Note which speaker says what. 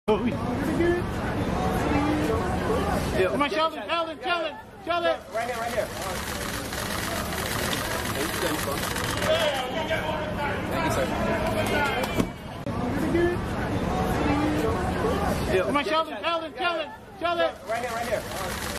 Speaker 1: Oh, yeah. Come on, Sheldon.
Speaker 2: Right here, right here. Thank you, sir.
Speaker 1: Yeah. Come on, Sheldon.
Speaker 2: Right here, right here.